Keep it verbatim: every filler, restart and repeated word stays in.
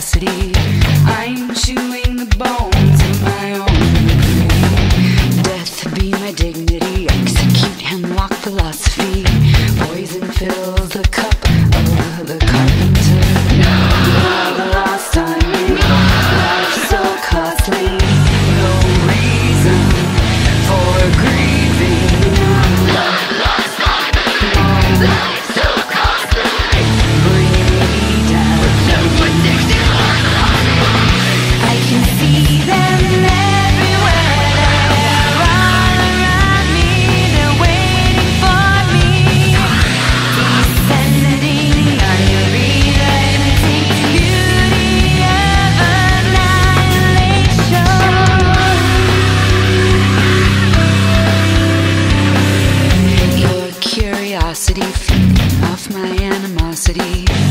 curiosity. I'm chewing the bones of my own memory. Death be my dignity, execute hemlock philosophy. Poison fills the cup of the carpenter. All the lost time in life so costly. No reason for grieving. Lost time in life so costly. Bring me down. I can see them everywhere. They're all around me. They're waiting for me. Descending, unrelenting beauty of annihilation. Your curiosity feeding off my animosity.